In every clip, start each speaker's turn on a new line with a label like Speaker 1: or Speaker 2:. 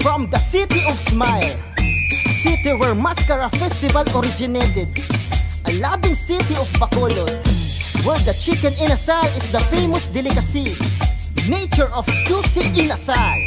Speaker 1: From the city of Smile, a city where Mascara Festival originated, a loving city of Bacolod, where the chicken inasal is the famous delicacy. Nature of juicy inasal.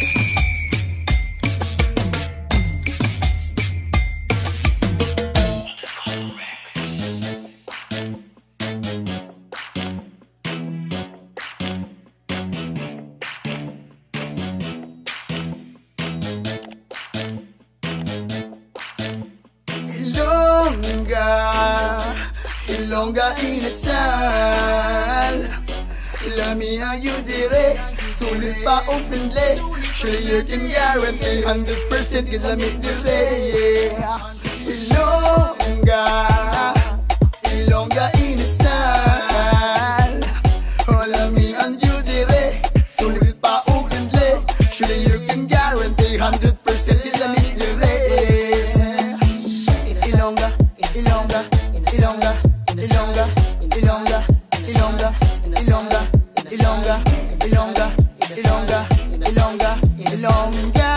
Speaker 2: Ilongga inasal. Lami you dire, sulit pa o friendly. Sure you can guarantee 100% ilamit dire. Ilongga inasal. Lami you dire, sulit pa o friendly. Sure you can guarantee 100% ilamit dire. Ilongga, Ilongga, Ilongga, Ilongga, Ilongga, Ilongga, Ilongga, Ilongga, Ilongga, Ilongga, Ilongga, Ilongga.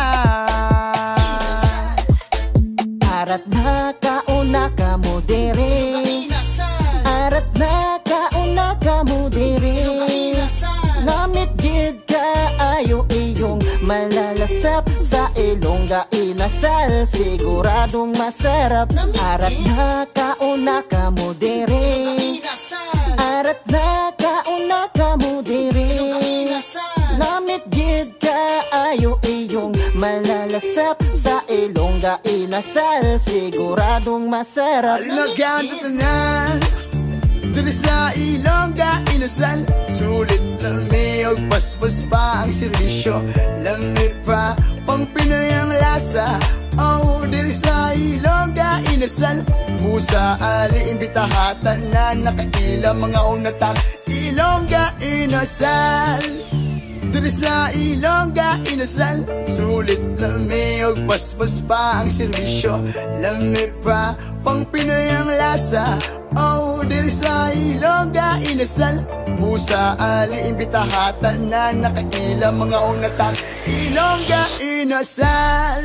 Speaker 1: Arat na kauna ka mo dere, arat na kauna ka mo dere. Namit gid ka ayo iyong malalasap sa Ilongga inasal, siguradong masarap. Arat na kauna ka mo dere, arat na kauna ka mo dere. Namit gid ka ayo iyong malalasap sa Ilongga inasal, siguradong masarap.
Speaker 2: Alinagan tatanan diri sa Ilongga inasal, sulit lami og paspas pa ang serbisyo. Lami pa pang Pinoy ang lasa. Oh, diri sa Ilongga inasal, musa ali imbitahatan na nakaila mga unatas. Ilongga inasal, diri sa Ilongga inasal, sulit lami og paspas pa ang serbisyo. Lami pa pang Pinoy ang lasa. Oh, diri sa Ilongga inasal, musa ali imbitahatan na nakaila mga unatas. Ilongga inasal.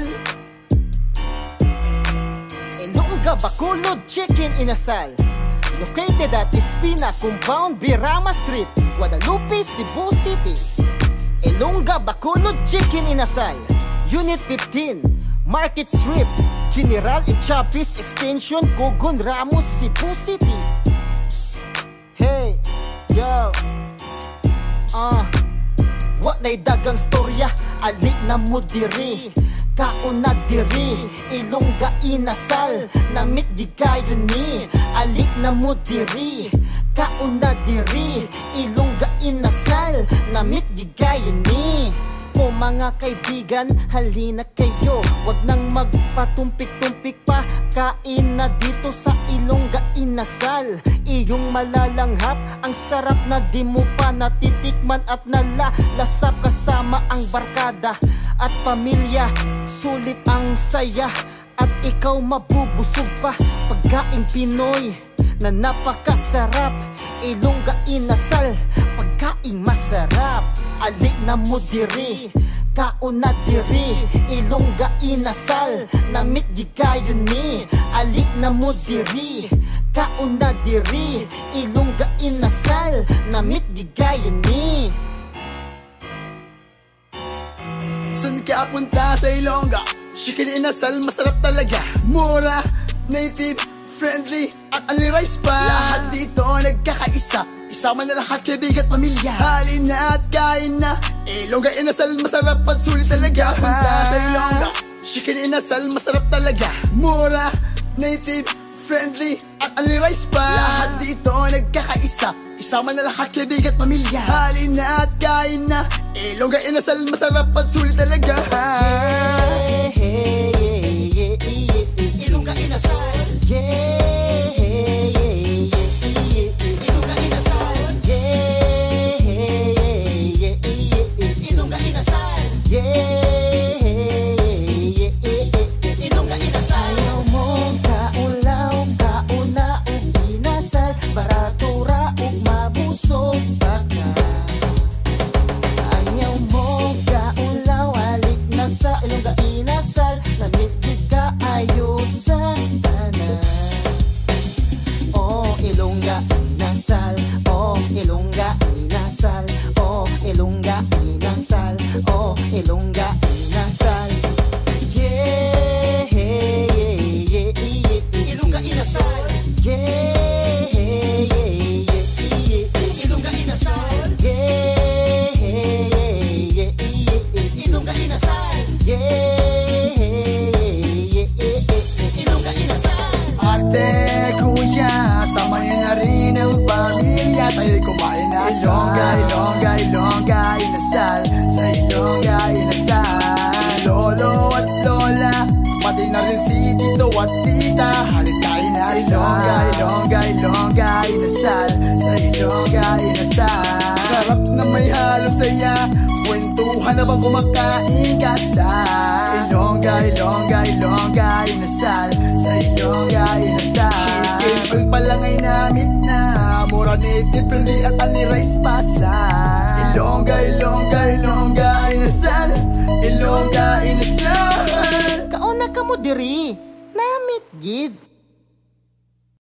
Speaker 1: Ilongga Bacolod Chicken Inasal, located at Espina Compound, Birama Street, Guadalupe, Cebu City. Ilongga Bacolod Chicken Inasal, Unit 15, Market Strip, General Echapis Extension, Cogon Ramos, Cebu City. Hey, yo, what na'y dagang storya, alik na mo diri. Kauna diri, Ilongga inasal, namit di kayo ni. Ali na mo diri, kauna diri, Ilongga inasal, namit di kayo ni. O mga kaibigan, halina kayo, wag nang magpatumpik-tumpik pa. Kain na dito sa Ilongga inasal, iyong malalanghap. Ang sarap na di mo pa natitikman at nalalasap. Kasama ang barkada at pamilya, sulit ang saya at ikaw mabubusog pa. Pagkain Pinoy na napakasarap, Ilongga inasal, pagkain masarap. Alik na mo diri, kauna diri, Ilongga inasal, namit di kayo ni. Alik na mo diri, kauna diri, Ilongga inasal, namit di kayo ni.
Speaker 2: Saan ka punta sa Ilongga? Chicken inasal, masarap talaga. Mura, native, friendly, at only rice pa. Lahat dito nagkakaisa, isama na lahat, kaibigan at pamilya. Halin na at kain na, Ilongga inasal, masarap at sulit talaga. Punta sa Ilongga, chicken inasal, masarap talaga. Mura, native, friendly, at only rice pa. Lahat dito nagkakaisa, isama na lahat, kaibigan at pamilya. Halin na at kain na, Ilongga inasal, masarap at sulit talaga.
Speaker 1: Ilongga inasal, Ilongga inasal, Ilongga inasal, Ilongga inasal. Ayaw mong kaulaw, kauna ug inasal, baratura ug mabusog pa ka. Ayaw mong kaulaw, alik na sa Ilongga inasal.
Speaker 2: Buha na bang kumakain ka sa Ilongga, Ilongga, Ilongga Inasal, sa Ilongga Inasal Chicken oil pa lang ay namit na Mura native pero di at ali rice pasa Ilongga, Ilongga, Ilongga Inasal, Ilongga Inasal
Speaker 1: Kauna ka mo diri, namit gid.